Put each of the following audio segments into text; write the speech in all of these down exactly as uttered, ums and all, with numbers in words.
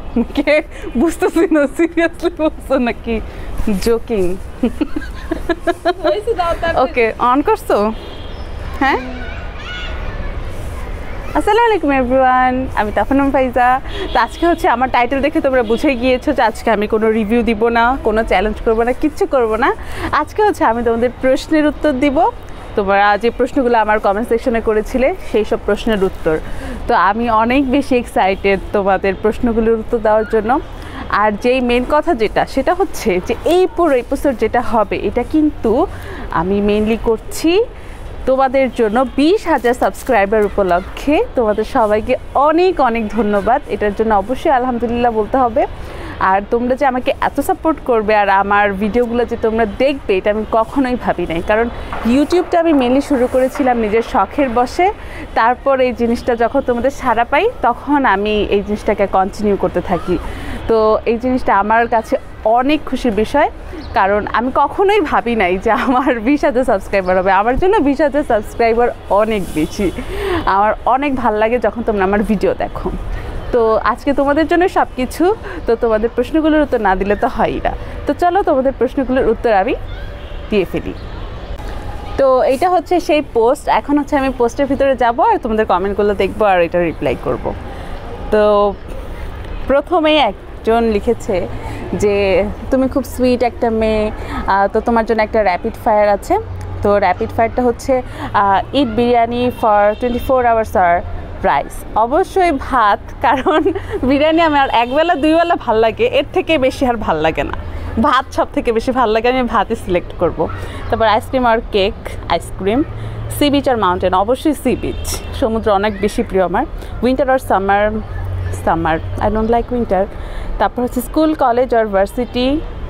কে বুঝতেছি না সিরিয়াসলি বলছো নাকি জোকিং ওকে অন করছো হ্যাঁ আসসালামু আলাইকুম এভরিওয়ান আমি তাফানুম ফাইজা তো আজকে হচ্ছে আমার টাইটেল দেখে তোমরা বুঝে গিয়েছো যে আজকে আমি কোনো রিভিউ দিব না কোনো চ্যালেঞ্জ করবো না কিচ্ছু করবো না আজকে হচ্ছে আমি তোমাদের প্রশ্নের উত্তর দিব তোমরা যে প্রশ্নগুলো আমার কমেন্ট সেকশনে করেছিলে সেই সব প্রশ্নের উত্তর তো আমি অনেক বেশি এক্সাইটেড তোমাদের প্রশ্নগুলোর উত্তর দেওয়ার জন্য আর যেই মেন কথা যেটা সেটা হচ্ছে যে এই পুরো এপিসোড যেটা হবে এটা কিন্তু আমি মেইনলি করছি তোমাদের জন্য বিশ হাজার সাবস্ক্রাইবার উপলক্ষে তোমাদের সবাইকে অনেক অনেক ধন্যবাদ এটার জন্য অবশ্যই আলহামদুলিল্লাহ বলতে হবে আর তোমরা যে আমাকে এত সাপোর্ট করবে আর আমার ভিডিওগুলো যে তোমরা দেখবে এটা আমি কখনোই ভাবি নাই কারণ ইউটিউবটা আমি মেনলি শুরু করেছিলাম নিজের শখের বসে তারপর এই জিনিসটা যখন তোমাদের সাড়া পাই তখন আমি এই জিনিসটাকে কন্টিনিউ করতে থাকি তো এই জিনিসটা আমার কাছে অনেক খুশির বিষয় কারণ আমি কখনোই ভাবি নাই যে আমার বিশ হাজার সাবস্ক্রাইবার হবে আমার জন্য বিশ হাজার সাবস্ক্রাইবার অনেক বেশি আমার অনেক ভাল লাগে যখন তোমরা আমার ভিডিও দেখো তো আজকে তোমাদের জন্য সব কিছু তো তোমাদের প্রশ্নগুলোর উত্তর না দিলে তো হয়ই না তো চলো তোমাদের প্রশ্নগুলোর উত্তর আমি দিয়ে ফেলি তো এইটা হচ্ছে সেই পোস্ট এখন হচ্ছে আমি পোস্টের ভিতরে যাব আর তোমাদের কমেন্টগুলো দেখবো আর এটা রিপ্লাই করব তো প্রথমেই একজন লিখেছে যে তুমি খুব সুইট একটা মেয়ে তো তোমার জন্য একটা র্যাপিড ফায়ার আছে তো র্যাপিড ফায়ারটা হচ্ছে eat biryani for twenty four hours আর প্রাইস অবশ্যই ভাত কারণ বিরিয়ানি আমার একবেলা দুইবেলা ভাল লাগে এর থেকে বেশি আর ভাল লাগে না ভাত সব থেকে বেশি ভাল লাগে আমি ভাতই সিলেক্ট করব তারপর আইসক্রিম আর কেক আইসক্রিম সি বিচ আর মাউন্টেন অবশ্যই সি বিচ সমুদ্র অনেক বেশি প্রিয় আমার উইন্টার আর summer summer I don't like winter তারপর হচ্ছে স্কুল কলেজ আর ভার্সিটি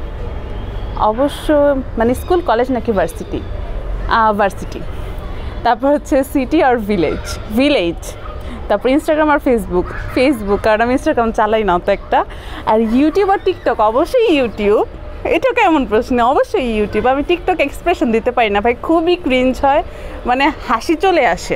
অবশ্য মানে স্কুল কলেজ নাকি ভার্সিটি ভার্সিটি তারপর হচ্ছে সিটি আর ভিলেজ ভিলেজ তারপর ইনস্টাগ্রাম আর ফেসবুক ফেসবুক কারণ আমি ইনস্টাগ্রাম চালাই না তো একটা আর ইউটিউব আর টিকটক অবশ্যই ইউটিউব এটা কেমন প্রশ্ন অবশ্যই ইউটিউব আমি টিকটক এক্সপ্রেশন দিতে পারি না ভাই খুবই ক্রিঞ্জ হয় মানে হাসি চলে আসে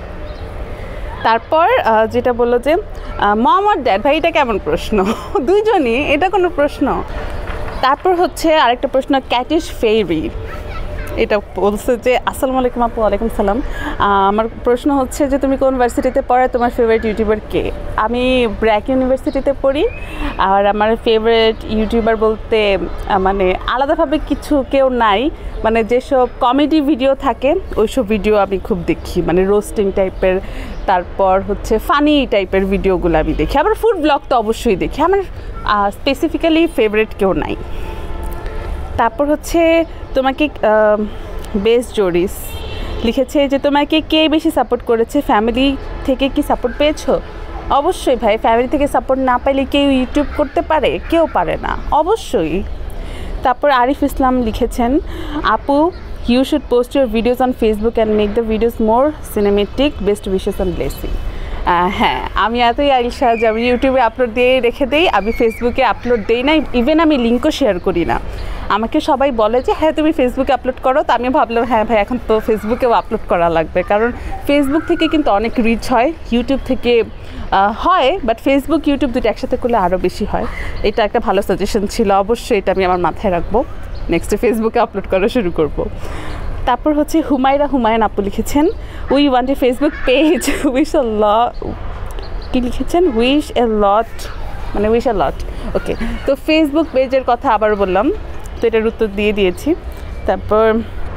তারপর যেটা বললো যে মম আর ড্যাড ভাই এটা কেমন প্রশ্ন দুইজনই এটা কোনো প্রশ্ন তারপর হচ্ছে আরেকটা প্রশ্ন ক্যাটিশ ফেরি এটা বলছে যে আসসালামু আলাইকুম আপু ওয়ালাইকুম সালাম আমার প্রশ্ন হচ্ছে যে তুমি কোন ভার্সিটিতে পড়ো তোমার ফেভারিট ইউটিউবার কে আমি ব্র্যাক ইউনিভার্সিটিতে পড়ি আর আমার ফেভারিট ইউটিউবার বলতে মানে আলাদাভাবে কিছু কেউ নাই মানে যেসব কমেডি ভিডিও থাকে ওইসব ভিডিও আমি খুব দেখি মানে রোস্টিং টাইপের তারপর হচ্ছে ফানি টাইপের ভিডিওগুলো আমি দেখি আবার ফুড ব্লগ তো অবশ্যই দেখি আমার স্পেসিফিক্যালি ফেভারিট কেউ নাই তারপর হচ্ছে তোমাকে বেস্ট জোরিস লিখেছে যে তোমাকে কে বেশি সাপোর্ট করেছে ফ্যামিলি থেকে কি সাপোর্ট পেয়েছো অবশ্যই ভাই ফ্যামিলি থেকে সাপোর্ট না পাইলে কেউ ইউটিউব করতে পারে কেউ পারে না অবশ্যই তারপর আরিফ ইসলাম লিখেছেন আপু you should post your videos on Facebook and make the videos more cinematic best wishes and blessing হ্যাঁ আমি এতই আরিশা যে আমি ইউটিউবে আপলোড দিয়ে রেখে দিই আমি ফেসবুকে আপলোড দিই না ইভেন আমি লিঙ্কও শেয়ার করি না আমাকে সবাই বলে যে হ্যাঁ তুমি ফেসবুকে আপলোড করো তো আমি ভাবলাম হ্যাঁ ভাই এখন তো ফেসবুকেও আপলোড করা লাগবে কারণ ফেসবুক থেকে কিন্তু অনেক রিচ হয় ইউটিউব থেকে হয় বাট ফেসবুক ইউটিউব দুটো একসাথে করলে আরও বেশি হয় এটা একটা ভালো সাজেশন ছিল অবশ্যই এটা আমি আমার মাথায় রাখবো নেক্সটে ফেসবুকে আপলোড করা শুরু করব তারপর হচ্ছে হুমায়রা হুমায়ুন আপু লিখেছেন we want a Facebook page wish a lot কি লিখেছেন উইশ এ লট মানে উইশ এ লট ওকে তো ফেসবুক পেজের কথা আবার বললাম তো এটার উত্তর দিয়ে দিয়েছি তারপর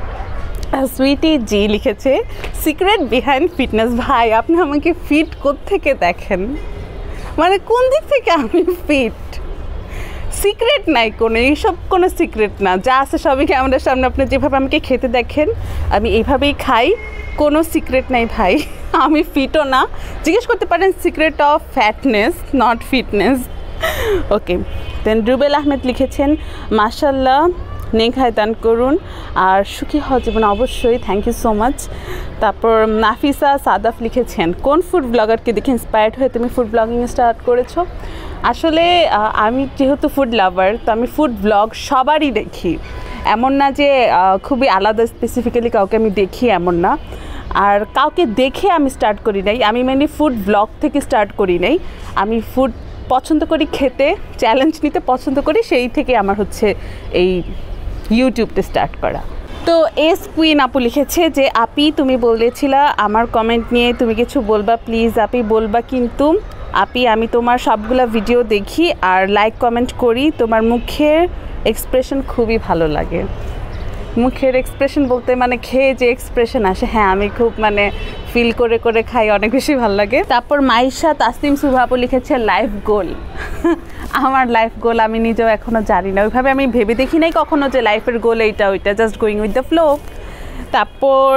সুইটি জি লিখেছে সিক্রেট বিহাইন্ড ফিটনেস ভাই আপনি আমাকে ফিট কোত্থেকে দেখেন মানে কোন দিক থেকে আমি ফিট সিক্রেট নাই কোনো এইসব কোনো সিক্রেট না যা আছে সবই ক্যামেরার সামনে আপনি যেভাবে আমাকে খেতে দেখেন আমি এইভাবেই খাই কোনো সিক্রেট নাই ভাই আমি ফিটও না জিজ্ঞেস করতে পারেন secret of fatness not fitness okay then Rubel Ahmed লিখেছেন মাশাল্লাহ নেক হায় দান করুন আর সুখী হওয়ার জীবন অবশ্যই থ্যাংক ইউ সো মাচ তারপর নাফিসা সাদাফ লিখেছেন কোন ফুড ব্লগারকে দেখে ইন্সপায়ার্ড হয়ে তুমি ফুড ব্লগিং স্টার্ট করেছো আসলে আমি যেহেতু ফুড লাভার তো আমি ফুড ব্লগ সবারই দেখি এমন না যে খুবই আলাদা স্পেসিফিক্যালি কাউকে আমি দেখি এমন না আর কাউকে দেখে আমি স্টার্ট করি নাই আমি মেনলি ফুড ব্লগ থেকে স্টার্ট করি নাই আমি ফুড পছন্দ করি খেতে, চ্যালেঞ্জ নিতে পছন্দ করি, সেই থেকে আমার হচ্ছে এই ইউটিউবটা স্টার্ট করা। তো এস কুইন আপু লিখেছে যে আপি তুমি বলেছিলা আমার কমেন্ট নিয়ে তুমি কিছু বলবা, প্লিজ আপি বলবা কিন্তু আপি আমি তোমার সবগুলা ভিডিও দেখি আর লাইক কমেন্ট করি, তোমার মুখের এক্সপ্রেশন খুবই ভালো লাগে। মুখের এক্সপ্রেশন বলতে মানে খেয়ে যে এক্সপ্রেশন আসে, হ্যাঁ আমি খুব মানে ফিল করে করে খাই, অনেক বেশি ভালো লাগে। তারপর মাইশা তাসনিম সুভা আপু লিখেছে লাইফ গোল। আমার লাইফ গোল আমি নিজেও এখনও জানি না, ওইভাবে আমি ভেবে দেখি নাই কখনো যে লাইফের গোল এইটা ওইটা, just going with the flow. তারপর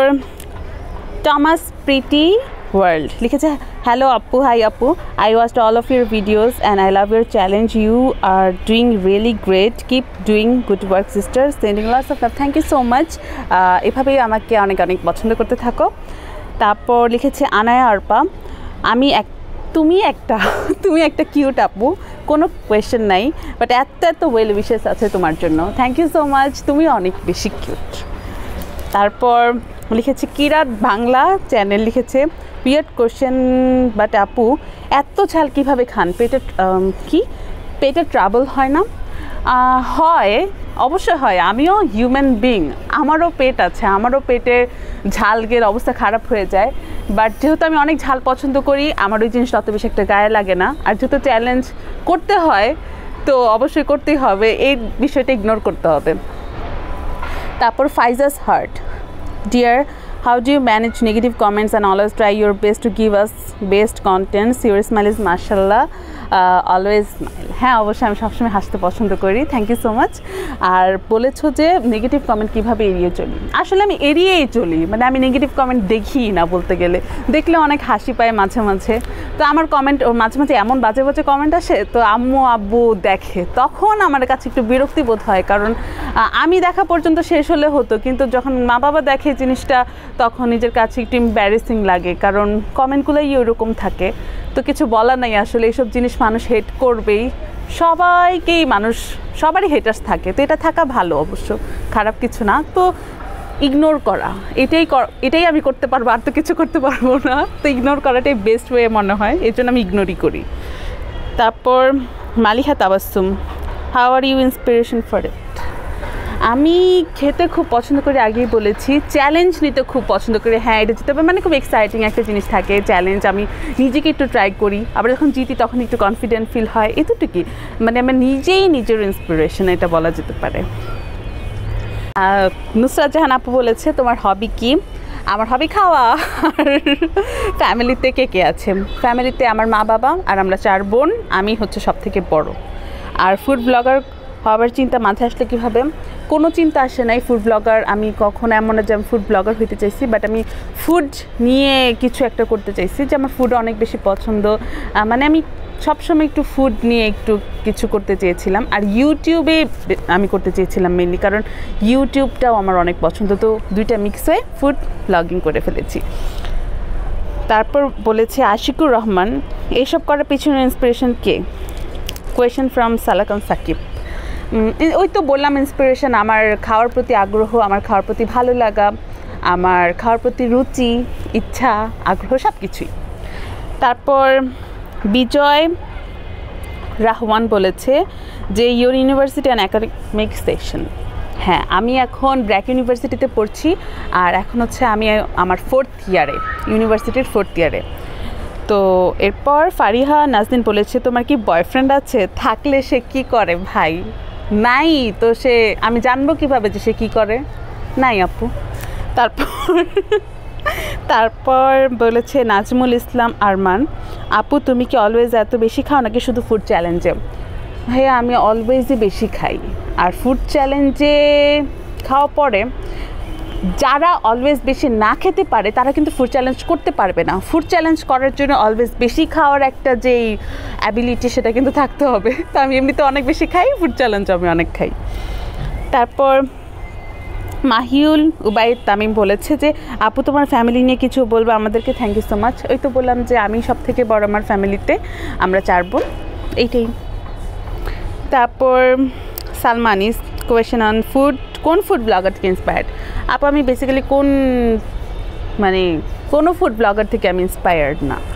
টমাস প্রিটি ওয়ার্ল্ড লিখেছে হ্যালো আপু, হাই আপু, I watched all of your videos and I love your challenge, you are doing really great, keep doing good work sister, sending lots of love, thank you so much. এভাবেই আমাকে অনেক অনেক পছন্দ করতে থাকো। তারপর লিখেছে আনায়া আরপা, আমি এক তুমি একটা তুমি একটা কিউট আপু, কোনো কোয়েশ্চেন নাই, বাট এত এত ওয়েল উইশেস আছে তোমার জন্য, থ্যাংক ইউ সো মাচ, তুমি অনেক বেশি কিউট। তারপর লিখেছে কিরাত বাংলা চ্যানেল লিখেছে উইয়ার্ড কোয়েশ্চেন বাট আপু এত ঝাল কীভাবে খান, পেটে কি পেটে ট্রাবল হয় না? হয়, অবশ্যই হয়, আমিও হিউম্যান বিং, আমারও পেট আছে, আমারও পেটে ঝাল গেলে অবস্থা খারাপ হয়ে যায়, বাট যেহেতু আমি অনেক ঝাল পছন্দ করি আমার ওই জিনিসটা অত বেশি একটা গায়ে লাগে না। আর যেহেতু চ্যালেঞ্জ করতে হয় তো অবশ্যই করতেই হবে, এই বিষয়টা ইগনোর করতে হবে। তারপর Faizas heart, dear how do you manage negative comments and always try your best to give us best contents, your smile is mashallah, uh, always smile। হ্যাঁ অবশ্যই আমি সবসময় হাসতে পছন্দ করি, থ্যাংক ইউ সো মাচ। আর বলেছো যে নেগেটিভ কমেন্ট কীভাবে এড়িয়ে চলি, আসলে আমি এড়িয়েই চলি, মানে আমি নেগেটিভ কমেন্ট দেখি না, বলতে গেলে দেখলে অনেক হাসি পায় মাঝে মাঝে, তো আমার কমেন্ট মাঝে মাঝে এমন বাজে বাজে কমেন্ট আসে, তো আম্মু আব্বু দেখে, তখন আমার কাছে একটু বিরক্তি বোধ হয়, কারণ আমি দেখা পর্যন্ত শেষ হলে হতো, কিন্তু যখন মা বাবা দেখে জিনিসটা তখন নিজের কাছে একটু এম্বারেসিং লাগে, কারণ কমেন্টগুলোই ওরকম থাকে, তো কিছু বলার নাই আসলে, এইসব জিনিস মানুষ হেট করবেই, সবাইকেই মানুষ সবারই হেটার্স থাকে, তো এটা থাকা ভালো, অবশ্য খারাপ কিছু না, তো ইগনোর করা এটাই এটাই আমি করতে পারবো, আর তো কিছু করতে পারবো না, তো ইগনোর করাটাই বেস্ট ওয়ে মনে হয়, এই জন্য আমি ইগনোরই করি। তারপর Maliha Tabassum, how are you inspiration for it, আমি খেতে খুব পছন্দ করি, আগেই বলেছি, চ্যালেঞ্জ নিতে খুব পছন্দ করি, হ্যাঁ এটা জিতে হবে মানে খুব এক্সাইটিং একটা জিনিস থাকে, চ্যালেঞ্জ আমি নিজেকে একটু ট্রাই করি, আবার যখন জিতি তখন একটু কনফিডেন্ট ফিল হয়, এতটুকুই, মানে আমার নিজেই নিজের ইন্সপিরেশন এটা বলা যেতে পারে। নুসরাত জাহান আপু বলেছে তোমার হবি কি, আমার হবি খাওয়া। আর ফ্যামিলিতে কে কে আছে, ফ্যামিলিতে আমার মা বাবা আর আমরা চার বোন, আমি হচ্ছে সব থেকে বড়। আর ফুড ব্লগার হবার চিন্তা মাথায় আসলে কীভাবে, কোনো চিন্তা আসে নাই ফুড ব্লগার, আমি কখনো এমন না যে আমি ফুড ব্লগার হইতে চাইছি, বাট আমি ফুড নিয়ে কিছু একটা করতে চাইছি, যে আমার ফুড অনেক বেশি পছন্দ, মানে আমি সবসময় একটু ফুড নিয়ে একটু কিছু করতে চেয়েছিলাম, আর ইউটিউবে আমি করতে চেয়েছিলাম মেনলি, কারণ ইউটিউবটাও আমার অনেক পছন্দ, তো দুইটা মিক্স হয়ে ফুড ব্লগিং করে ফেলেছি। তারপর বলেছে আশিকুর রহমান, এইসব করার পিছনে ইন্সপিরেশন কে, কোয়েশ্চেন ফ্রম সালাকান সাকিব। ওই তো বললাম ইন্সপিরেশন, আমার খাওয়ার প্রতি আগ্রহ, আমার খাওয়ার প্রতি ভালো লাগা, আমার খাওয়ার প্রতি রুচি, ইচ্ছা, আগ্রহ সব কিছুই। তারপর বিজয় রাহওয়ান বলেছে যে your university and academic section, হ্যাঁ আমি এখন ব্র্যাক ইউনিভার্সিটিতে পড়ছি, আর এখন হচ্ছে আমি আমার ফোর্থ ইয়ারে, ইউনিভার্সিটির ফোর্থ ইয়ারে। তো এরপর ফারিহা নাজদিন বলেছে তোমার কি বয়ফ্রেন্ড আছে, থাকলে সে কি করে ভাই, নাই তো সে আমি জানবো কিভাবে যে সে কী করে, নাই আপু। তারপর তারপর বলেছে নাজমুল ইসলাম আরমান, আপু তুমি কি অলওয়েজ এত বেশি খাও নাকি শুধু ফুড চ্যালেঞ্জে? ভাইয়া আমি অলওয়েজই বেশি খাই, আর ফুড চ্যালেঞ্জে খাওয়া পরে যারা অলওয়েজ বেশি না খেতে পারে তারা কিন্তু ফুড চ্যালেঞ্জ করতে পারবে না, ফুড চ্যালেঞ্জ করার জন্য অলওয়েজ বেশি খাওয়ার একটা যেই অ্যাবিলিটি সেটা কিন্তু থাকতে হবে, তো আমি এমনিতে অনেক বেশি খাই, ফুড চ্যালেঞ্জ আমি অনেক খাই। তারপর মাহিউল উবাইদ তামিম বলেছে যে আপু তোমার ফ্যামিলি নিয়ে কিছু বলবো আমাদেরকে, থ্যাংক ইউ সো মাচ। ওই তো বললাম যে আমি সব থেকে বড় আমার ফ্যামিলিতে, আমরা চার বোন, এইটাই। তারপর সালমানিস কোয়েশ্চেন অন ফুড, কোন ফুড ব্লগার থেকে ইন্সপায়ার্ড? আপু আমি বেসিক্যালি কোন মানে কোনো ফুড ব্লগার থেকে আমি ইন্সপায়ার্ড না,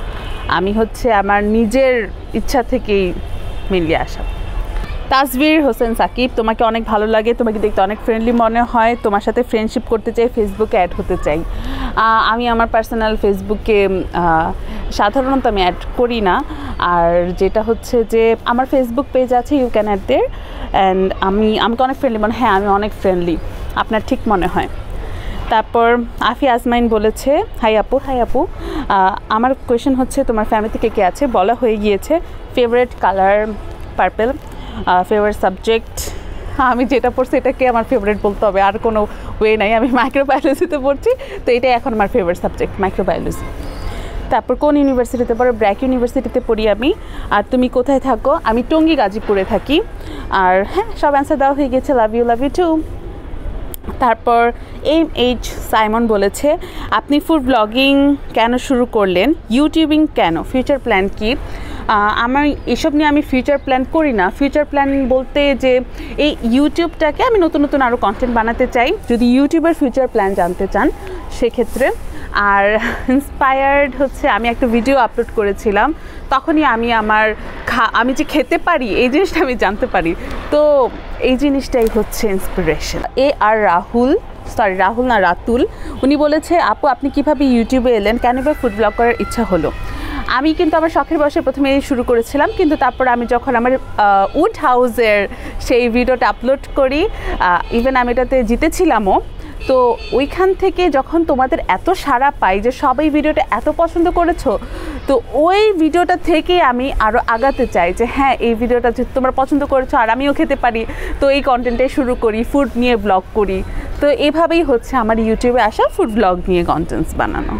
আমি হচ্ছে আমার নিজের ইচ্ছা থেকেই মিলিয়ে আসা। তাসভির হোসেন সাকিব, তোমাকে অনেক ভালো লাগে, তোমাকে দেখতে অনেক ফ্রেন্ডলি মনে হয়, তোমার সাথে ফ্রেন্ডশিপ করতে চাই, ফেসবুকে অ্যাড হতে চাই। আমি আমার পার্সোনাল ফেসবুকে সাধারণত আমি অ্যাড করি না, আর যেটা হচ্ছে যে আমার ফেসবুক পেজ আছে, you can add there, and আমি আমাকে অনেক ফ্রেন্ডলি মনে, হ্যাঁ আমি অনেক ফ্রেন্ডলি, আপনার ঠিক মনে হয়। তারপর আফি আজমাইন বলেছে, হাই আপু, হাই আপু, আমার কোয়েশ্চেন হচ্ছে তোমার ফ্যামিলি কে কে আছে, বলা হয়ে গিয়েছে। Favourite colour purple, favourite subject, আমি যেটা পড়ছি এটাকে আমার ফেভারিট বলতে হবে, আর কোনো ওয়ে নাই। আমি মাইক্রোবায়োলজিতে পড়ছি, তো এটাই এখন আমার ফেভারিট সাবজেক্ট, মাইক্রোবায়োলজি। তারপর কোন ইউনিভার্সিটিতে পড়ো? ব্র্যাক ইউনিভার্সিটিতে পড়ি আমি। আর তুমি কোথায় থাকো? আমি টঙ্গী গাজীপুরে থাকি। আর হ্যাঁ, সব অ্যান্সার দেওয়া হয়ে গেছে, love you, love you too. তারপর এম এইচ সাইমন বলেছে, আপনি ফুড ব্লগিং কেন শুরু করলেন, ইউটিউবিং কেন, ফিউচার প্ল্যান কি? আমার এসব নিয়ে আমি ফিউচার প্ল্যান করি না। ফিউচার প্ল্যান বলতে যে এই ইউটিউবটাকে আমি নতুন নতুন আরও কন্টেন্ট বানাতে চাই, যদি ইউটিউবের ফিউচার প্ল্যান জানতে চান সেক্ষেত্রে। আর ইন্সপায়ার্ড হচ্ছে আমি একটা ভিডিও আপলোড করেছিলাম, তখনই আমি আমার খা আমি যে খেতে পারি এই জিনিসটা আমি জানতে পারি, তো এই জিনিসটাই হচ্ছে inspiration. A R Rahul, sorry Rahul না রাতুল, উনি বলেছে, আপু আপনি কীভাবে ইউটিউবে এলেন, কেন বা ফুড ব্লগ করার ইচ্ছা হলো? আমি কিন্তু আমার শখের বয়সে প্রথমে শুরু করেছিলাম, কিন্তু তারপর আমি যখন আমার উড হাউসের সেই ভিডিওটা আপলোড করি, ইভেন আমি এটাতে জিতেছিলামও, তো ওইখান থেকে যখন তোমাদের এত সাড়া পাই যে সবাই ভিডিওটা এত পছন্দ করেছো, তো ওই ভিডিওটা থেকেই আমি আরও আগাতে চাই যে হ্যাঁ এই ভিডিওটা যে তোমরা পছন্দ করেছো আর আমিও খেতে পারি, তো এই কন্টেন্টে শুরু করি, ফুড নিয়ে ব্লগ করি। তো এভাবেই হচ্ছে আমার ইউটিউবে আসা ফুড ব্লগ নিয়ে কন্টেন্টস বানানো।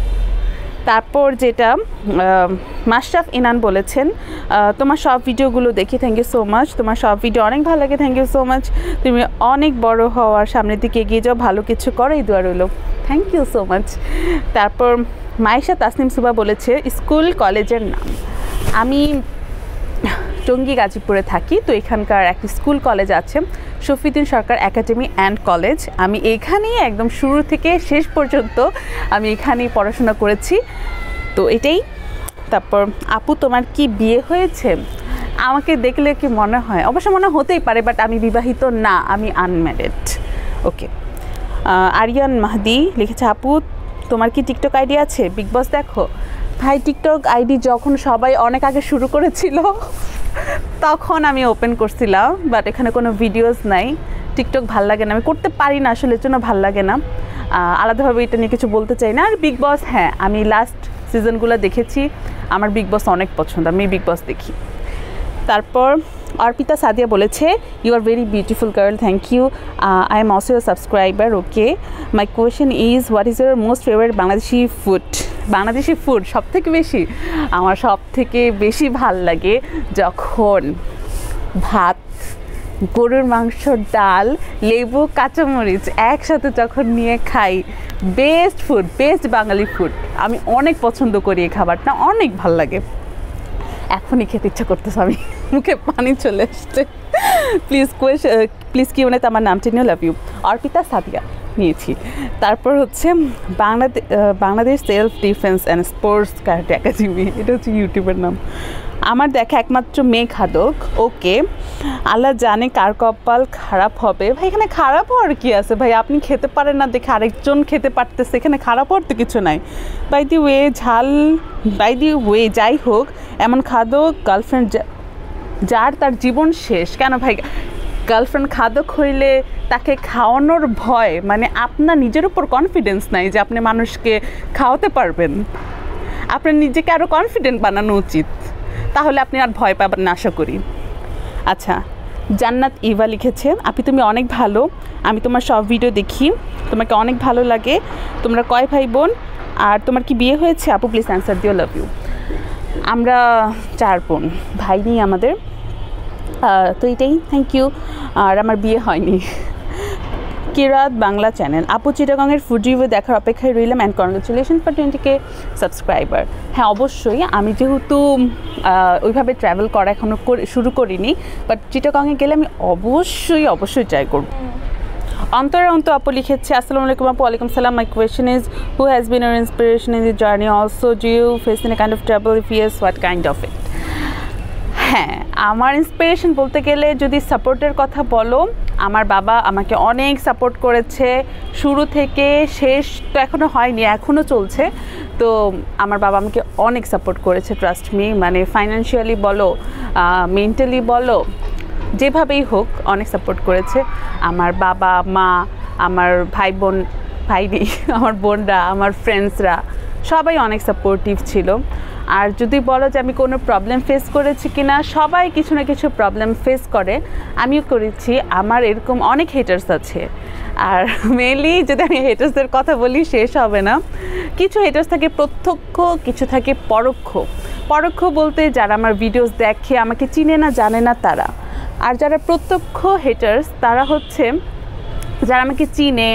তারপর যেটা মাশরাফ ইনান বলেছেন, তোমার সব ভিডিওগুলো দেখি, থ্যাংক ইউ সো মাচ, তোমার সব ভিডিও অনেক ভালো লাগে, থ্যাংক ইউ সো মাচ, তুমি অনেক বড় হওয়ার সামনের দিকে এগিয়ে যাও, ভালো কিছু করো, এই দোয়া রইল, থ্যাংক ইউ সো মাচ। তারপর মাইশা তাসনিম সুবা বলেছে, স্কুল কলেজের নাম, আমি টঙ্গী গাজীপুরে থাকি, তো এখানকার একটি স্কুল কলেজ আছে, Shafiuddin Sarkar academy and college, আমি এখানেই একদম শুরু থেকে শেষ পর্যন্ত আমি এখানেই পড়াশোনা করেছি, তো এটাই। তারপর আপু তোমার কি বিয়ে হয়েছে? আমাকে দেখলে কি মনে হয়? অবশ্য মনে হতেই পারে, বাট আমি বিবাহিত না, আমি আনম্যারিড। ওকে। আরিয়ান মাহদি লিখেছে, আপু তোমার কি টিকটক আইডি আছে? বিগ বস দেখো? ভাই টিকটক আইডি যখন সবাই অনেক আগে শুরু করেছিল তখন আমি ওপেন করছিলাম, বাট এখানে কোনো ভিডিওস নাই। টিকটক ভাল লাগে না, আমি করতে পারি না আসলে, এর জন্য ভাল লাগে না, আলাদাভাবে এটা নিয়ে কিছু বলতে চাই না। আর বিগ বস, হ্যাঁ আমি লাস্ট সিজনগুলো দেখেছি, আমার বিগ বস অনেক পছন্দ, আমি বিগ বস দেখি। তারপর অর্পিতা সাদিয়া বলেছে, you are very beautiful girl, thank you, I am also your subscriber, okay. My question is, what is your most favourite Bangladeshi food? Bangladeshi food সব থেকে বেশি, আমার সব থেকে বেশি ভাল লাগে যখন ভাত, গরুর মাংস, ডাল, লেবু, কাঁচামরিচ একসাথে যখন নিয়ে খাই, best food, best Bangali food, আমি অনেক পছন্দ করি এই খাবারটা, অনেক ভাল লাগে। এখনই খেতে ইচ্ছা করতেছে, আমি মুখে পানি চলে আসছে। প্লিজ কোয়েশ প্লিজ কি মানে আমার নামটি নিয়ে, লাভ ইউ। অর্পিতা সাদিয়া নিয়েছি। তারপর হচ্ছে Bangladesh Bangladesh self defence and sports karate academy, এটা হচ্ছে ইউটিউবের নাম। আমার দেখা একমাত্র মেয়ে খাদক, ওকে। আল্লাহ জানে কার কপাল খারাপ হবে। ভাই এখানে খারাপ হওয়ার কি আছে ভাই? আপনি খেতে পারেন না দেখে আরেকজন খেতে পারতেছে, এখানে খারাপ হওয়ার তো কিছু নাই। বাই দি ওয়ে ঝাল বাই দি ওয়ে যাই হোক, এমন খাদক গার্লফ্রেন্ড যার তার জীবন শেষ। কেন ভাই? গার্লফ্রেন্ড খাদক হইলে তাকে খাওয়ানোর ভয়, মানে আপনার নিজের উপর কনফিডেন্স নাই যে আপনি মানুষকে খাওয়াতে পারবেন। আপনার নিজেকে আরও কনফিডেন্ট বানানো উচিত, তাহলে আপনি আর ভয় পাবেন না আশা করি। আচ্ছা, জান্নাত ইভা লিখেছে, আপনি তুমি অনেক ভালো, আমি তোমার সব ভিডিও দেখি, তোমাকে অনেক ভালো লাগে। তোমরা কয় ভাই বোন আর তোমার কি বিয়ে হয়েছে? আপু প্লিজ অ্যান্সার দিও, লাভ ইউ। আমরা চার বোন, ভাই নেই আমাদের, তো এটাই, থ্যাংক ইউ। আর আমার বিয়ে হয়নি। কিরাত বাংলা চ্যানেল, আপু চিটাগংয়ের ফুড রিভিউ দেখার অপেক্ষায় রইলাম, and congratulation for twenty K subscriber. হ্যাঁ অবশ্যই, আমি যেহেতু ওইভাবে ট্রাভেল করা এখনও শুরু করিনি, বাট চিটাগংয়ে গেলে আমি অবশ্যই অবশ্যই ট্রাই করব। অন্তরা অন্ত আপু লিখেছে আসসালামু আলাইকুম আপু ওয়ালাইকুম সালাম my question is who has been your inspiration in the journey also do you face in a kind of trouble if yes what kind of it হ্যাঁ আমার ইন্সপিরেশন বলতে গেলে যদি সাপোর্টের কথা বলো আমার বাবা আমাকে অনেক সাপোর্ট করেছে শুরু থেকে শেষ তো এখনও হয়নি এখনও চলছে তো আমার বাবা আমাকে অনেক সাপোর্ট করেছে ট্রাস্ট মি মানে ফাইন্যান্সিয়ালি বলো মেন্টালি বলো যেভাবেই হোক অনেক সাপোর্ট করেছে আমার বাবা মা আমার ভাই বোন ভাই নেই আমার বোনরা আমার ফ্রেন্ডসরা সবাই অনেক সাপোর্টিভ ছিল আর যদি বলো যে আমি কোনো প্রবলেম ফেস করেছি কি না সবাই কিছু না কিছু প্রবলেম ফেস করে আমিও করেছি আমার এরকম অনেক হেটার্স আছে আর মেনলি যদি আমি হেটার্সদের কথা বলি শেষ হবে না কিছু হেটার্স থাকে প্রত্যক্ষ কিছু থাকে পরোক্ষ পরোক্ষ বলতে যারা আমার ভিডিওস দেখে আমাকে চিনে না জানে না তারা আর যারা প্রত্যক্ষ হেটার্স তারা হচ্ছে যারা আমাকে চিনে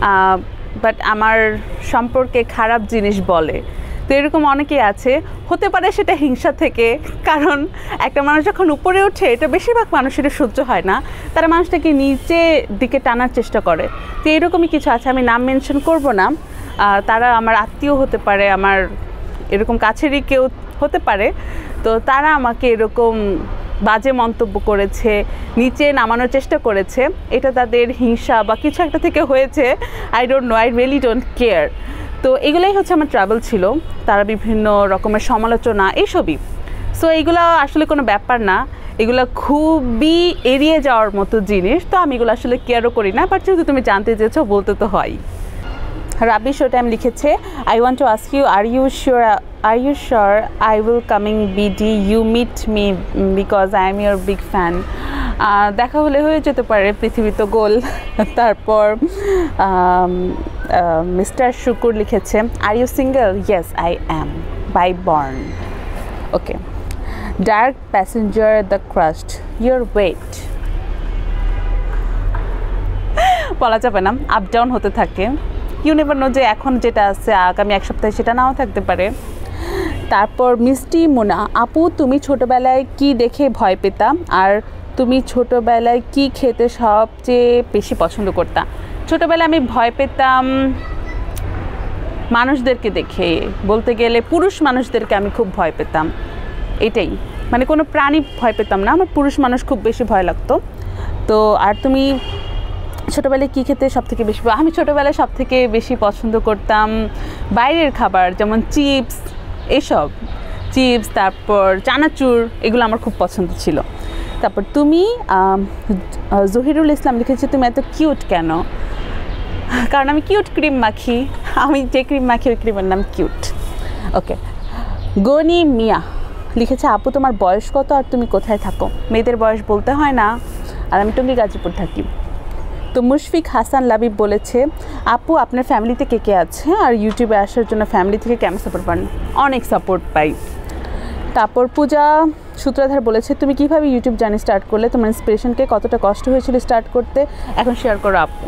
বাট আমার সম্পর্কে খারাপ জিনিস বলে তো এরকম অনেকেই আছে হতে পারে সেটা হিংসা থেকে কারণ একটা মানুষ যখন উপরে ওঠে এটা বেশিরভাগ মানুষের সহ্য হয় না তারা মানুষটাকে নিচে দিকে টানার চেষ্টা করে তো এরকমই কিছু আছে আমি নাম মেনশন করব না তারা আমার আত্মীয় হতে পারে আমার এরকম কাছেরই কেউ হতে পারে তো তারা আমাকে এরকম বাজে মন্তব্য করেছে নিচে নামানোর চেষ্টা করেছে এটা তাদের হিংসা বা কিছু একটা থেকে হয়েছে I don't know I really don't care তো এগুলাই হচ্ছে আমার ট্রাভেল ছিল তারা বিভিন্ন রকমের সমালোচনা এইসবই সো এইগুলো আসলে কোনো ব্যাপার না এগুলো খুবই এড়িয়ে যাওয়ার মতো জিনিস তো আমি এগুলো আসলে কেয়ারও করি না বাট যেহেতু তুমি জানতে চেয়েছো বলতে তো হয় রাবি শো টাইম লিখেছে I want to ask you are you sure are you sure I will coming BD you meet me because I am your big fan দেখা হলে হয়ে যেতে পারে পৃথিবী তো গোল তারপর মিস্টার শুকুর লিখেছে are you single yes I am by born okay dark passenger the crust your wait বলা যাবে না আপ ডাউন হতে থাকে ইউ নেভার নো যে এখন যেটা আছে আগামী এক সপ্তাহে সেটা নাও থাকতে পারে তারপর মিষ্টি মোনা আপু তুমি ছোটোবেলায় কি দেখে ভয় পেতাম আর তুমি ছোটোবেলায় কি খেতে সবচেয়ে বেশি পছন্দ করতাম ছোটোবেলায় আমি ভয় পেতাম মানুষদেরকে দেখে বলতে গেলে পুরুষ মানুষদেরকে আমি খুব ভয় পেতাম এটাই মানে কোনো প্রাণী ভয় পেতাম না আমার পুরুষ মানুষ খুব বেশি ভয় লাগতো তো আর তুমি ছোটোবেলায় কী খেতে সবথেকে বেশি আমি ছোটোবেলায় সবথেকে বেশি পছন্দ করতাম বাইরের খাবার যেমন চিপস এসব চিপস তারপর চানাচুর এগুলো আমার খুব পছন্দ ছিল তারপর তুমি জহিরুল ইসলাম লিখেছে তুমি এত কিউট কেন কারণ আমি কিউট ক্রিম মাখি আমি যে ক্রিম মাখি ওই ক্রিমের নাম কিউট ওকে গনি মিয়া লিখেছে আপু তোমার বয়স কত আর তুমি কোথায় থাকো মেয়েদের বয়স বলতে হয় না আর আমি টঙ্গী গাজীপুর থাকি তো মুশফিক হাসান লাবিব বলেছে আপু আপনার ফ্যামিলিতে কে কে আছে আর ইউটিউবে আসার জন্য ফ্যামিলি থেকে কেমন সাপোর্ট পান অনেক সাপোর্ট পাই তারপর পূজা সূত্রাধার বলেছে তুমি কীভাবে ইউটিউব জার্নি স্টার্ট করলে তোমার ইন্সপিরেশনকে কতটা কষ্ট হয়েছিল স্টার্ট করতে এখন শেয়ার করো আপু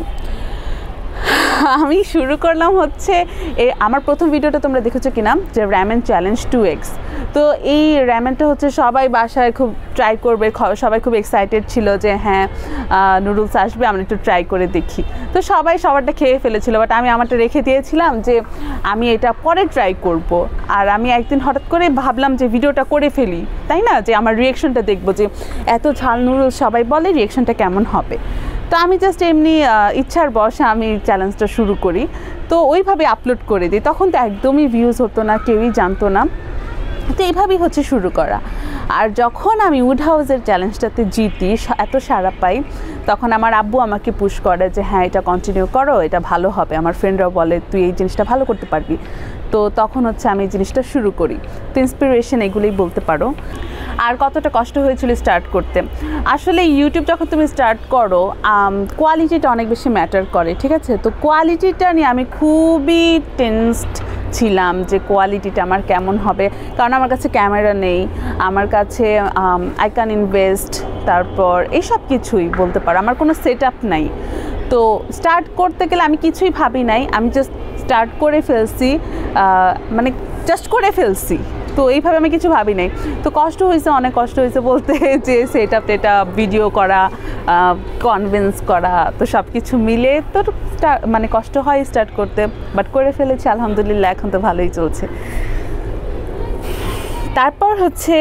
আমি শুরু করলাম হচ্ছে এই আমার প্রথম ভিডিওটা তোমরা দেখেছো কিনা যে র্যামেন চ্যালেঞ্জ টু এক্স তো এই র্যামেনটা হচ্ছে সবাই বাসায় খুব ট্রাই করবে সবাই খুব এক্সাইটেড ছিল যে হ্যাঁ নুডলস আসবে আমরা একটু ট্রাই করে দেখি তো সবাই সবারটা খেয়ে ফেলেছিল বাট আমি আমারটা রেখে দিয়েছিলাম যে আমি এটা পরে ট্রাই করব আর আমি একদিন হঠাৎ করে ভাবলাম যে ভিডিওটা করে ফেলি তাই না যে আমার রিয়েকশনটা দেখবো যে এত ঝাল নুডলস সবাই বলে রিয়েকশনটা কেমন হবে তো আমি জাস্ট এমনি ইচ্ছার বশে আমি চ্যালেঞ্জটা শুরু করি তো ওইভাবে আপলোড করে দিই তখন তো একদমই ভিউজ হতো না কেউই জানতো না তো এইভাবেই হচ্ছে শুরু করা আর যখন আমি উড হাউসের চ্যালেঞ্জটাতে জিতি এত সাড়া পাই তখন আমার আব্বু আমাকে পুশ করে যে হ্যাঁ এটা কন্টিনিউ করো এটা ভালো হবে আমার ফ্রেন্ডরাও বলে তুই এই জিনিসটা ভালো করতে পারবি তো তখন হচ্ছে আমি এই জিনিসটা শুরু করি তো ইন্সপিরেশন এগুলোই বলতে পারো আর কতটা কষ্ট হয়েছিল স্টার্ট করতে আসলে ইউটিউব যখন তুমি স্টার্ট করো কোয়ালিটিটা অনেক বেশি ম্যাটার করে ঠিক আছে তো কোয়ালিটিটা নিয়ে আমি খুবই টেনসড ছিলাম যে কোয়ালিটিটা আমার কেমন হবে কারণ আমার কাছে ক্যামেরা নেই আমার কাছে আই ক্যান ইনভেস্ট তারপর এইসব কিছুই বলতে পারো আমার কোনো সেট আপ নাই তো স্টার্ট করতে গেলে আমি কিছুই ভাবি নাই আমি জাস্ট স্টার্ট করে ফেলছি মানে জাস্ট করে ফেলছি তো এইভাবে আমি কিছু ভাবি নাই। তো কষ্ট হয়েছে, অনেক কষ্ট হয়েছে বলতে যে সেট আপ টেট আপ ভিডিও করা, কনভিন্স করা, তো সব কিছু মিলে তো মানে কষ্ট হয় স্টার্ট করতে, বাট করে ফেলেছি আলহামদুলিল্লাহ, এখন তো ভালোই চলছে। তারপর হচ্ছে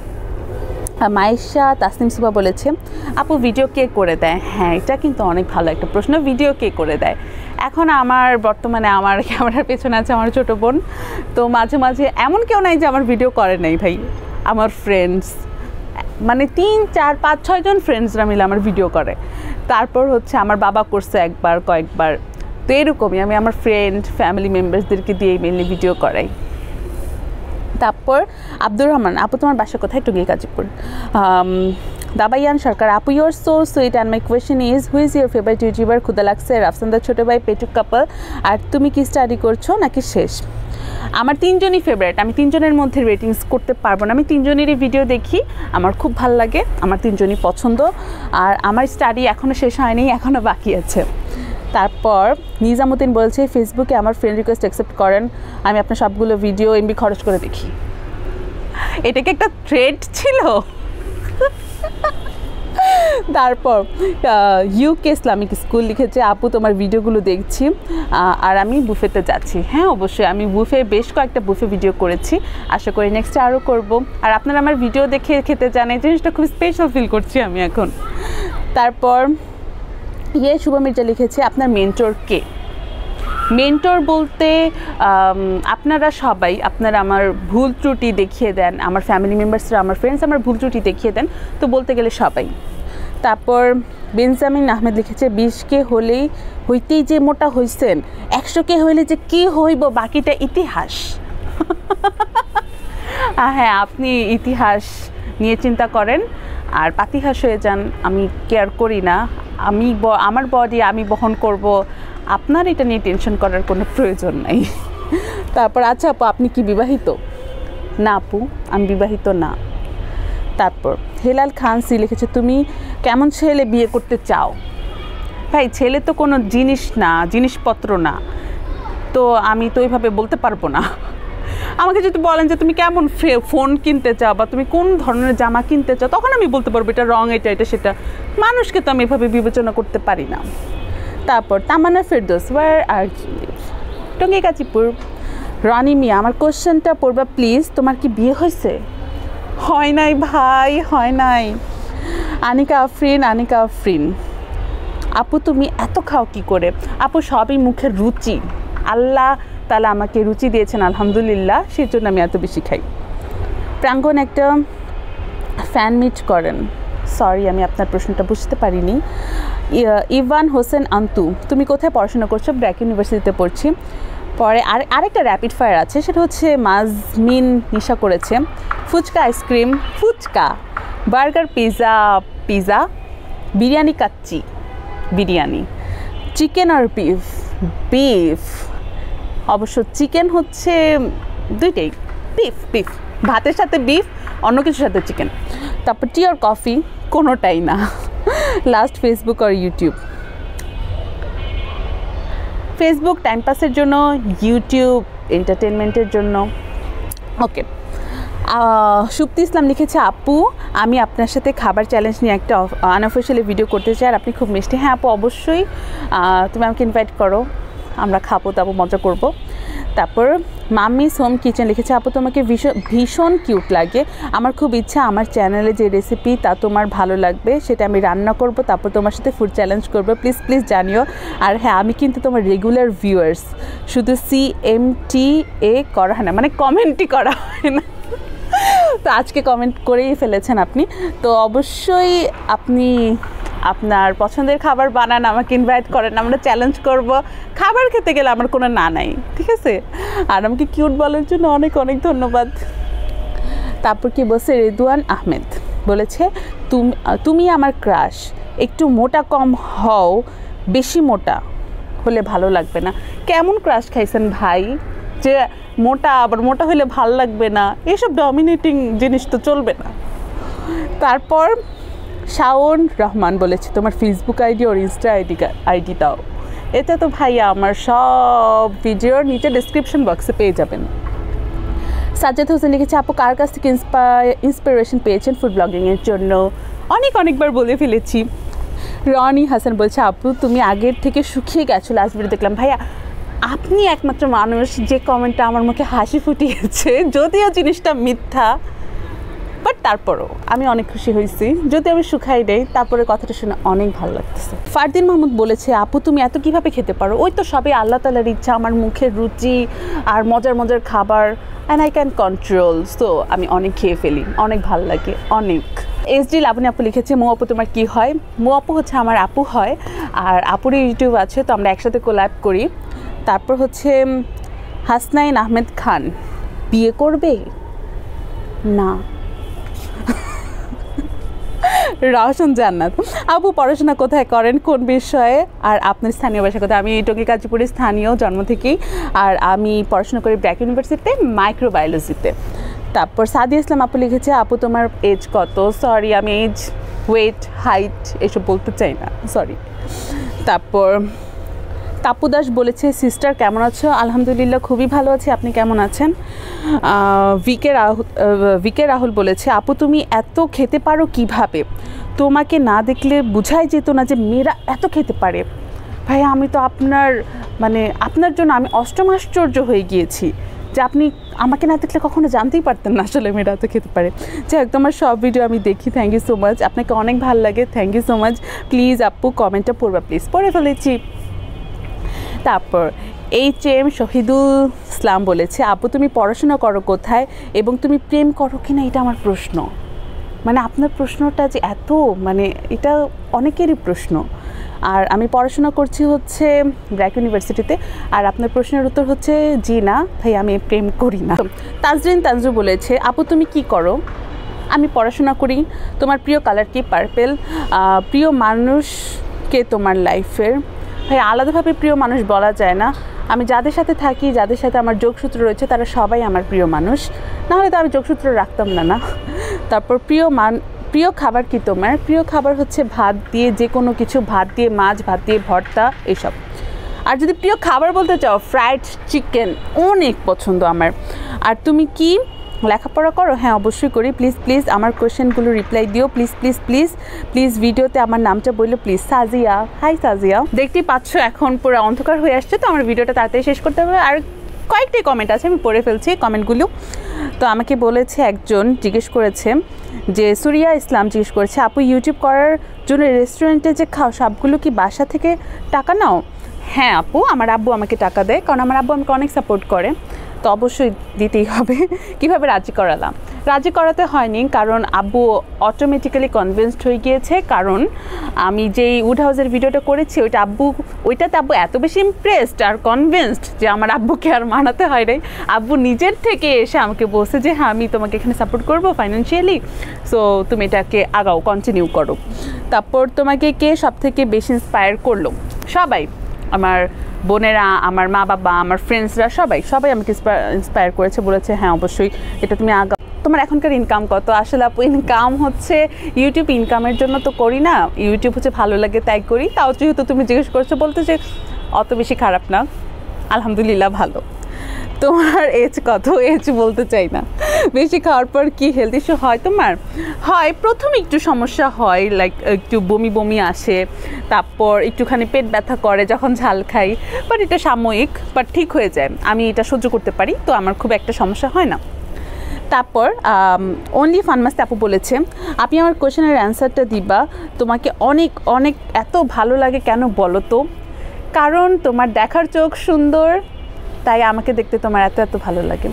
মাইশা তাসনিম সুবা বলেছে আপু ভিডিও কে করে দেয়? হ্যাঁ, এটা কিন্তু অনেক ভালো একটা প্রশ্ন, ভিডিও কে করে দেয়। এখন আমার বর্তমানে আমার ক্যামেরার পেছনে আছে আমার ছোটো বোন, তো মাঝে মাঝে এমন কেউ নাই যে আমার ভিডিও করে নাই ভাই। আমার ফ্রেন্ডস মানে তিন চার পাঁচ ছয়জন ফ্রেন্ডসরা মিলে আমার ভিডিও করে। তারপর হচ্ছে আমার বাবা করছে একবার কয়েকবার, তো এরকমই আমি আমার ফ্রেন্ড ফ্যামিলি মেম্বার্সদেরকে দিয়ে মেনলি ভিডিও করাই। তারপর আব্দুর রহমান আপু তোমার বাসা কোথায়? টুঙ্গি গাজীপুর। দাবাইয়ান সরকার আপু your so sweet and my question is who is your favourite YouTuber? খুদা লাগছে, রাফসানদার ছোটো ভাই, পেটুক কাপল। আর তুমি কি স্টাডি করছো নাকি শেষ? আমার তিনজনই ফেভারিট, আমি তিনজনের মধ্যে রেটিংস করতে পারবো না। আমি তিনজনেরই ভিডিও দেখি, আমার খুব ভালো লাগে, আমার তিনজনই পছন্দ। আর আমার স্টাডি এখনও শেষ হয়নি, এখনও বাকি আছে। তারপর নিজামুদ্দিন বলছে ফেসবুকে আমার ফ্রেন্ড রিকোয়েস্ট অ্যাকসেপ্ট করেন, আমি আপনার সবগুলো ভিডিও এমবি খরচ করে দেখি। এটা কি একটা ট্রেড ছিল? তারপর ইউকে ইসলামিক স্কুল লিখেছে আপু তোমার ভিডিওগুলো দেখছি আর আমি বুফেতে যাচ্ছি। হ্যাঁ অবশ্যই, আমি বুফে বেশ কয়েকটা বুফে ভিডিও করেছি, আশা করি নেক্সটে আরও করব। আর আপনারা আমার ভিডিও দেখে খেতে চান, এই জিনিসটা খুব স্পেশাল ফিল করছি আমি এখন। তারপর ইয়ে শুভ মির্জা লিখেছে আপনার মেন্টর কে? মেন্টর বলতে আপনারা সবাই, আপনারা আমার ভুল ত্রুটি দেখিয়ে দেন, আমার ফ্যামিলি মেম্বার্সরা, আমার ফ্রেন্ডস আমার ভুল ত্রুটি দেখিয়ে দেন, তো বলতে গেলে সবাই। তারপর বেনজামিন আহমেদ লিখেছে বিশ কে হলেই হইতেই যে মোটা হইছেন, একশো কে হইলে যে কী হইব বাকিটা ইতিহাস। হ্যাঁ, আপনি ইতিহাস নিয়ে চিন্তা করেন আর পাতিহাস হয়ে যান, আমি কেয়ার করি না। আমি আমার বডি আমি বহন করব, আপনার এটা নিয়ে টেনশন করার কোনো প্রয়োজন নাই। তারপর আচ্ছা আপু আপনি কি বিবাহিত? না আপু আমি বিবাহিত না। তারপর হেলাল খান সি লিখেছে তুমি কেমন ছেলে বিয়ে করতে চাও? ভাই ছেলে তো কোনো জিনিস না, জিনিসপত্র না, তো আমি তো ওইভাবে বলতে পারবো না। আমাকে যদি বলেন যে তুমি কেমন ফোন কিনতে চাও বা তুমি কোন ধরনের জামা কিনতে চাও, তখন আমি বলতে পারবো এটা রং, এটা এটা সেটা। মানুষকে তো আমি এভাবে বিবেচনা করতে পারি না। তারপর তামান্না ফেরদৌস ওয়ার আর টঙ্গী গাজীপুর। রনি মিয়া আমার কোশ্চেনটা পড়বা প্লিজ, তোমার কি বিয়ে হয়েছে? হয় নাই ভাই, হয় নাই। আনিকা আফরিন আনিকা আফরিন আপু তুমি এত খাও কি করে? আপু সবই মুখের রুচি, আল্লাহ তাহলে আমাকে রুচি দিয়েছেন আলহামদুলিল্লাহ, সেই জন্য আমি এত বেশি খাই। প্রাঙ্গণ একটা ফ্যান মিট করেন? সরি আমি আপনার প্রশ্নটা বুঝতে পারিনি। ইভান হোসেন আন্তু তুমি কোথায় পড়াশোনা করছো? ব্র্যাক ইউনিভার্সিটিতে পড়ছি। পরে আর আরেকটা র্যাপিড ফায়ার আছে, সেটা হচ্ছে মাজমিন নিশা করেছে fuchka ice cream, fuchka, burger, pizza, pizza, biryani, kacchi biryani, chicken আর বিফ? বিফ অবশ্য, চিকেন হচ্ছে দুইটাই, বিফ বিফ ভাতের সাথে বিফ, অন্য কিছুর সাথে চিকেন। তারপর টি আর কফি? কোনোটাই না। লাস্ট ফেসবুক আর ইউটিউব? ফেসবুক টাইম পাসের জন্য, ইউটিউব এন্টারটেনমেন্টের জন্য। ওকে, সুপ্তি ইসলাম লিখেছে আপু আমি আপনার সাথে খাবার চ্যালেঞ্জ নিয়ে একটা আনঅফিশিয়ালি ভিডিও করতে চাই, আর আপনি খুব মিষ্টি। হ্যাঁ আপু অবশ্যই, তুমি আমাকে ইনভাইট করো, আমরা খাবো দাবো মজা করব। তারপর মাম্মিস হোম কিচেন লিখেছে আপু তোমাকে ভীষণ ভীষণ কিউট লাগে, আমার খুব ইচ্ছা আমার চ্যানেলে যে রেসিপি তা তোমার ভালো লাগবে সেটা আমি রান্না করব, তারপর তোমার সাথে ফুড চ্যালেঞ্জ করবো, প্লিজ প্লিজ জানিও। আর হ্যাঁ আমি কিন্তু তোমার রেগুলার ভিউয়ার্স, শুধু সি এম টি এ করা হয় না, মানে কমেন্টই করা হয় না। তো আজকে কমেন্ট করেই ফেলেছেন আপনি, তো অবশ্যই আপনি আপনার পছন্দের খাবার বানান, আমাকে ইনভাইট করেন, আমরা চ্যালেঞ্জ করব। খাবার খেতে গেলে আমার কোনো না নাই, ঠিক আছে? আর আমাকে কিউট বলার জন্য অনেক অনেক ধন্যবাদ। তারপর কি বলছে রেদওয়ান আহমেদ বলেছে তুমি তুমি আমার ক্রাশ, একটু মোটা কম হও, বেশি মোটা হলে ভালো লাগবে না। কেমন ক্রাশ খাইছেন ভাই যে মোটা আবার মোটা হলে ভালো লাগবে না? এইসব ডমিনেটিং জিনিস তো চলবে না। তারপর শাওন রহমান বলেছে তোমার ফেসবুক আইডি আর ইনস্টা আইডি আইডি দাও। এটা তো ভাইয়া আমার সব ভিডিওর নিচে ডেসক্রিপশন বক্সে পেয়ে যাবেন। সাজ্জাদ হোসেন লিখেছে আপু কার কাছ থেকে ইন্সপিরেশন পেয়েছেন ফুড ব্লগিংয়ের জন্য? অনেক অনেকবার বলে ফেলেছি। রনি হাসান বলছে আপু তুমি আগের থেকে শুকিয়ে গেছো লাস্ট ভিডিও দেখলাম। ভাইয়া আপনি একমাত্র মানুষ যে কমেন্টটা আমার মুখে হাসি ফুটিয়েছে, যদিও জিনিসটা মিথ্যা, বাট তারপরও আমি অনেক খুশি হয়েছি। যদি আমি শুকাই দেই তারপরে কথাটা শুনে অনেক ভালো লাগতেছে। ফারদিন মাহমুদ বলেছে আপু তুমি এত কিভাবে খেতে পারো? ওই তো সবই আল্লাহ তাআলার ইচ্ছা, আমার মুখের রুচি আর মজার মজার খাবার, and I can control. So আমি অনেক খেয়ে ফেলি, অনেক ভালো লাগে অনেক। এস ডি লাবণী আপু লিখেছে মো আপু তোমার কী হয়? মো আপু হচ্ছে আমার আপু হয়, আর আপুর ইউটিউব আছে, তো আমরা একসাথে কোল্যাব করি। তারপর হচ্ছে হাসনাইন আহমেদ খান বিয়ে করবে না। রওশন জান্নাত আপু পড়াশোনা কোথায় করেন, কোন বিষয়ে, আর আপনার স্থানীয় বাসা কোথায়? আমি টঙ্গী গাজীপুরের স্থানীয় জন্ম থেকেই, আর আমি পড়াশোনা করি ব্র্যাক ইউনিভার্সিটিতে মাইক্রোবায়োলজিতে। তারপর সাদিয়া ইসলাম আপু লিখেছে আপু তোমার এজ কত? সরি আমি এজ, ওয়েট, হাইট এসব বলতে চাই না, সরি। তারপর তাপু দাস বলেছে সিস্টার কেমন আছো? আলহামদুলিল্লাহ খুবই ভালো আছি, আপনি কেমন আছেন? ভিকে রাহুল ভিকে রাহুল বলেছে আপু তুমি এত খেতে পারো কিভাবে? তোমাকে না দেখলে বোঝাই যেত না যে মেয়েরা এত খেতে পারে। ভাই আমি তো আপনার মানে আপনার জন্য আমি অষ্টম আশ্চর্য হয়ে গিয়েছি যে আপনি আমাকে না দেখলে কখনো জানতেই পারতেন না আসলে মেয়েরা এত খেতে পারে। যাই হোক তোমার সব ভিডিও আমি দেখি, থ্যাংক ইউ সো মাচ, আপনাকে অনেক ভালো লাগে, thank you so much. Please আপু কমেন্টটা পড়বা প্লিজ, পড়ে ফেলেছি। তারপর এইচ এম শহীদুল ইসলাম বলেছে আপু তুমি পড়াশোনা করো কোথায় এবং তুমি প্রেম করো কি না? এটা আমার প্রশ্ন, মানে আপনার প্রশ্নটা যে এত মানে এটা অনেকেরই প্রশ্ন। আর আমি পড়াশোনা করছি হচ্ছে ব্র্যাক ইউনিভার্সিটিতে, আর আপনার প্রশ্নের উত্তর হচ্ছে জি না ভাই আমি প্রেম করি না। তাজরিন তানজু বলেছে আপু তুমি কি করো? আমি পড়াশোনা করি। তোমার প্রিয় কালার কি? পার্পেল। প্রিয় মানুষকে তোমার লাইফের? ভাই আলাদাভাবে প্রিয় মানুষ বলা যায় না, আমি যাদের সাথে থাকি, যাদের সাথে আমার যোগসূত্র রয়েছে তারা সবাই আমার প্রিয় মানুষ, নাহলে তো আমি যোগসূত্র রাখতাম না না। তারপর প্রিয় মান প্রিয় খাবার কি তোমার? প্রিয় খাবার হচ্ছে ভাত দিয়ে যে কোনো কিছু, ভাত দিয়ে মাছ, ভাত দিয়ে ভর্তা, এইসব। আর যদি প্রিয় খাবার বলতে চাও ফ্রাইড চিকেন অনেক পছন্দ আমার। আর তুমি কি লেখাপড়া করো? হ্যাঁ অবশ্যই করি। প্লিজ প্লিজ আমার কোয়েশ্চেনগুলো রিপ্লাই দিও প্লিজ প্লিজ প্লিজ প্লিজ ভিডিওতে আমার নামটা বললো প্লিজ। সাজিয়া, হাই সাজিয়া। দেখতেই পাচ্ছ এখন পুরো অন্ধকার হয়ে আসছে, তো আমার ভিডিওটা তাড়াতাড়ি শেষ করতে হবে। আর কয়েকটি কমেন্ট আছে, আমি পড়ে ফেলছি কমেন্টগুলো। তো আমাকে বলেছে একজন জিজ্ঞেস করেছে যে সুরিয়া ইসলাম জিজ্ঞেস করেছে আপু ইউটিউব করার জন্য রেস্টুরেন্টে যে খাও সবগুলো কি বাসা থেকে টাকা নাও? হ্যাঁ আপু আমার আব্বু আমাকে টাকা দেয়, কারণ আমার আব্বু আমাকে অনেক সাপোর্ট করে, তো অবশ্যই দিতেই হবে। কিভাবে রাজি করালাম? রাজি করাতে হয়নি, কারণ আব্বু অটোমেটিক্যালি কনভিন্সড হয়ে গিয়েছে, কারণ আমি যেই উড হাউসের ভিডিওটা করেছি ওইটা আব্বু ওইটাতে আব্বু এত বেশি ইমপ্রেসড আর কনভিন্সড যে আমার আব্বুকে আর মানাতে হয় নাই। আব্বু নিজের থেকে এসে আমাকে বলছে যে হ্যাঁ আমি তোমাকে এখানে সাপোর্ট করবো ফাইন্যান্সিয়ালি, সো তুমি এটাকে আগাও, কন্টিনিউ করো। তারপর তোমাকে কে সব থেকে বেশি ইন্সপায়ার করলো? সবাই, আমার বোনেরা, আমার মা বাবা, আমার ফ্রেন্ডসরা, সবাই সবাই আমাকে ইন্সপায়ার করেছে, বলেছে হ্যাঁ অবশ্যই এটা তুমি আগা। তোমার এখনকার ইনকাম কত? আসলে আপু ইনকাম হচ্ছে ইউটিউব ইনকামের জন্য তো করি না, ইউটিউব হচ্ছে ভালো লাগে তাই করি। তাও যেহেতু তুমি জিজ্ঞেস করছো বলতে যে অত বেশি খারাপ না, আলহামদুলিল্লাহ ভালো। তোমার এজ কত? এজ বলতে চাই না। বেশি খাওয়ার পর কি হেলথ ইস্যু হয় তোমার? হয়, প্রথমে একটু সমস্যা হয়, লাইক একটু বমি বমি আসে, তারপর একটুখানি পেট ব্যথা করে যখন ঝাল খাই, বাট এটা সাময়িক, বাট ঠিক হয়ে যায়, আমি এটা সহ্য করতে পারি, তো আমার খুব একটা সমস্যা হয় না। তারপর অনলি ফানমাস্তে আপু বলেছে আপনি আমার কোয়েশনের অ্যান্সারটা দিবা, তোমাকে অনেক অনেক এত ভালো লাগে কেন বলো তো? কারণ তোমার দেখার চোখ সুন্দর, তাই আমাকে দেখতে তোমার এত এত ভালো লাগে।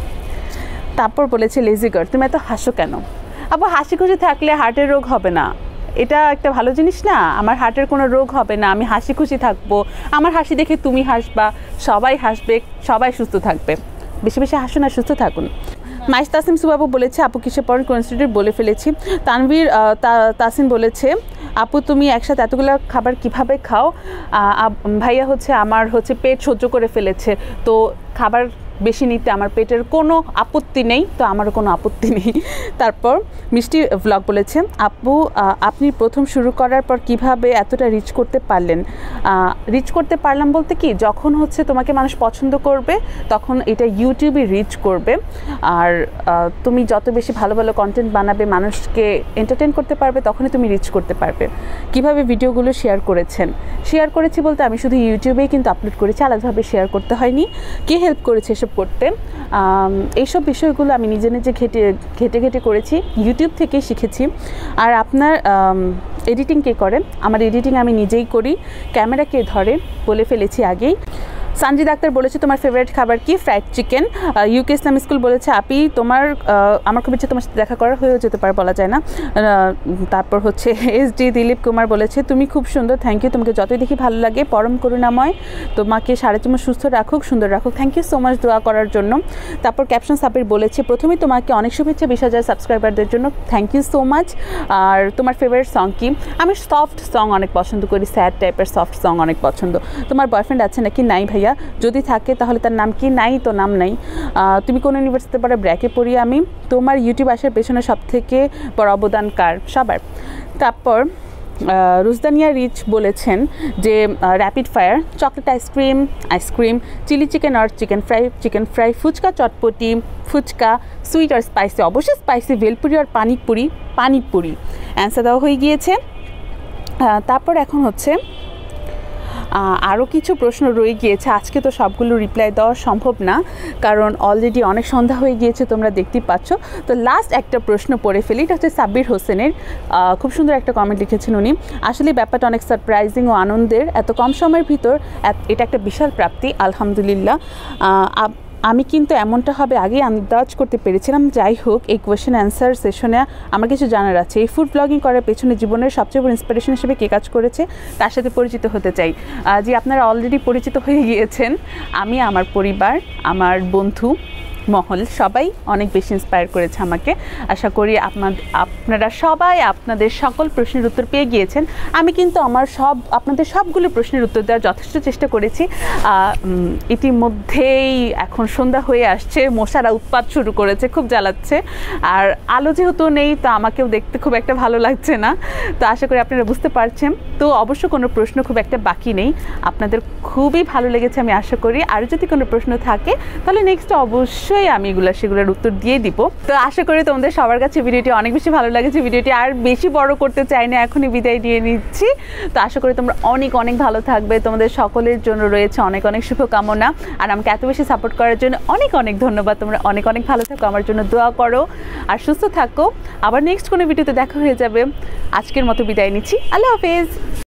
তারপর বলেছে লেজিগার তুমি এত হাসো কেন? আপু হাসি খুশি থাকলে হার্টের রোগ হবে না, এটা একটা ভালো জিনিস না? আমার হার্টের কোনো রোগ হবে না, আমি হাসি খুশি থাকবো, আমার হাসি দেখে তুমি হাসবা, সবাই হাসবে, সবাই সুস্থ থাকবে। বেশি বেশি হাসুন আর সুস্থ থাকুন। মাইস তাসিম সুবাবু বলেছে আপু কিসে পড়েন? কোন ইনস্টিটিউট? বলে ফেলেছি। তানভীর তাসিম বলেছে আপু তুমি একসাথে এতগুলো খাবার কিভাবে খাও? ভাইয়া হচ্ছে আমার হচ্ছে পেট সহ্য করে ফেলেছে, তো খাবার বেশি নিতে আমার পেটের কোনো আপত্তি নেই, তো আমারও কোনো আপত্তি নেই। তারপর মিষ্টি ভ্লগ বলেছেন, আপু আপনি প্রথম শুরু করার পর কিভাবে এতটা রিচ করতে পারলেন? রিচ করতে পারলাম বলতে কি, যখন হচ্ছে তোমাকে মানুষ পছন্দ করবে তখন এটা ইউটিউবে রিচ করবে। আর তুমি যত বেশি ভালো ভালো কন্টেন্ট বানাবে, মানুষকে এন্টারটেন করতে পারবে, তখনই তুমি রিচ করতে পারবে। কিভাবে ভিডিওগুলো শেয়ার করেছেন? শেয়ার করেছি বলতে আমি শুধু ইউটিউবেই কিন্তু আপলোড করেছি, আলাদাভাবে শেয়ার করতে হয়নি। কে হেল্প করেছে এসব করতে? এইসব বিষয়গুলো আমি নিজে নিজে ঘেটে ঘেটে ঘেটে করেছি, ইউটিউব থেকেই শিখেছি। আর আপনার এডিটিং কে করে? আমার এডিটিং আমি নিজেই করি। ক্যামেরা কে ধরে? বলে ফেলেছি আগেই। সানজি ডাক্তার বলেছে তোমার ফেভারিট খাবার কি? Fried chicken. UK Islam school বলেছে, আপি তোমার আমার খুব ইচ্ছে তোমার সাথে দেখা করার, হয়েও যেতে পারে, বলা যায় না। তারপর হচ্ছে এস ডি দিলীপ কুমার বলেছে, তুমি খুব সুন্দর, থ্যাংক ইউ, তোমাকে যতই দেখি ভালো লাগে, পরম করুণাময়, তোমাকে সারা জীবন সুস্থ রাখুক, সুন্দর রাখুক, থ্যাংক ইউ সো মাচ দোয়া করার জন্য। তারপর ক্যাপশন সাবির বলেছে, প্রথমেই তোমাকে অনেক শুভেচ্ছা বিশ হাজার সাবস্ক্রাইবারদের জন্য, থ্যাংক ইউ সো মাচ। আর তোমার ফেভারিট সং কি? আমি সফট সং অনেক পছন্দ করি, স্যাড টাইপের সফট সং অনেক পছন্দ। তোমার বয়ফ্রেন্ড আছে নাকি? নাই ভাইয়া। যদি থাকে তাহলে তার নাম কি? নাই তো নাম নাই। তুমি কোন ইউনিভার্সিটিতে পড়ে? ব্র্যাকে পড়ি আমি। তোমার ইউটিউব আসার পেছনে সব থেকে বড় অবদান কার? সবার। তারপর রুজদানিয়া রিচ বলেছেন যে rapid fire, chocolate ice cream, ice cream, chilli chicken আর chicken fry, chicken fry, fuchka, chotpoti, fuchka, sweet আর স্পাইসি, অবশ্যই স্পাইসি, ভেলপুরি আর পানিপুরি, পানিপুরি। অ্যান্সার দেওয়া হয়ে গিয়েছে। তারপর এখন হচ্ছে আরও কিছু প্রশ্ন রয়ে গিয়েছে, আজকে তো সবগুলো রিপ্লাই দেওয়া সম্ভব না, কারণ অলরেডি অনেক সন্ধ্যা হয়ে গিয়েছে, তোমরা দেখতেই পাচ্ছ। তো লাস্ট একটা প্রশ্ন পড়ে ফেলি, এটা হচ্ছে সাব্বির হোসেনের। খুব সুন্দর একটা কমেন্ট লিখেছেন উনি। আসলে ব্যাপারটা অনেক সারপ্রাইজিং ও আনন্দের, এত কম সময়ের ভিতর এটা একটা বিশাল প্রাপ্তি, আলহামদুলিল্লাহ। আমি কিন্তু এমনটা হবে আগেই আন্দাজ করতে পেরেছিলাম। যাই হোক, এই কোয়েশ্চেন অ্যান্সার সেশনে আমার কিছু জানার আছে। এই ফুড ব্লগিং করার পেছনে জীবনের সবচেয়ে বড় ইন্সপিরেশন হিসেবে কে কাজ করেছে, তার সাথে পরিচিত হতে চাই। যে আপনারা অলরেডি পরিচিত হয়ে গিয়েছেন, আমি, আমার পরিবার, আমার বন্ধু মহল, সবাই অনেক বেশি ইন্সপায়ার করেছে আমাকে। আশা করি আপনাদের আপনারা সবাই আপনাদের সকল প্রশ্নের উত্তর পেয়ে গিয়েছেন। আমি কিন্তু আমার সব আপনাদের সবগুলো প্রশ্নের উত্তর দেওয়ার যথেষ্ট চেষ্টা করেছি। ইতিমধ্যেই এখন সন্ধ্যা হয়ে আসছে, মশারা উৎপাত শুরু করেছে, খুব জ্বালাচ্ছে। আর আলো যেহেতু নেই, তো আমাকেও দেখতে খুব একটা ভালো লাগছে না। তো আশা করি আপনারা বুঝতে পারছেন। তো অবশ্য কোনো প্রশ্ন খুব একটা বাকি নেই, আপনাদের খুবই ভালো লেগেছে আমি আশা করি। আর যদি কোনো প্রশ্ন থাকে তাহলে নেক্সট অবশ্যই আমি এগুলো সেগুলোর উত্তর দিয়ে দিব। তো আশা করি তোমাদের সবার কাছে ভিডিওটি অনেক বেশি ভালো লেগেছে। ভিডিওটি আর বেশি বড় করতে চাই না, এখনই বিদায় দিয়ে নিচ্ছি। তো আশা করি তোমরা অনেক অনেক ভালো থাকবে, তোমাদের সকলের জন্য রয়েছে অনেক অনেক শুভকামনা। আর আমাকে এত বেশি সাপোর্ট করার জন্য অনেক অনেক ধন্যবাদ। তোমরা অনেক অনেক ভালো থাকো, আমার জন্য দোয়া করো আর সুস্থ থাকো। আবার নেক্সট কোনো ভিডিওতে দেখা হয়ে যাবে। আজকের মতো বিদায় নিচ্ছি, আল্লাহ হাফেজ।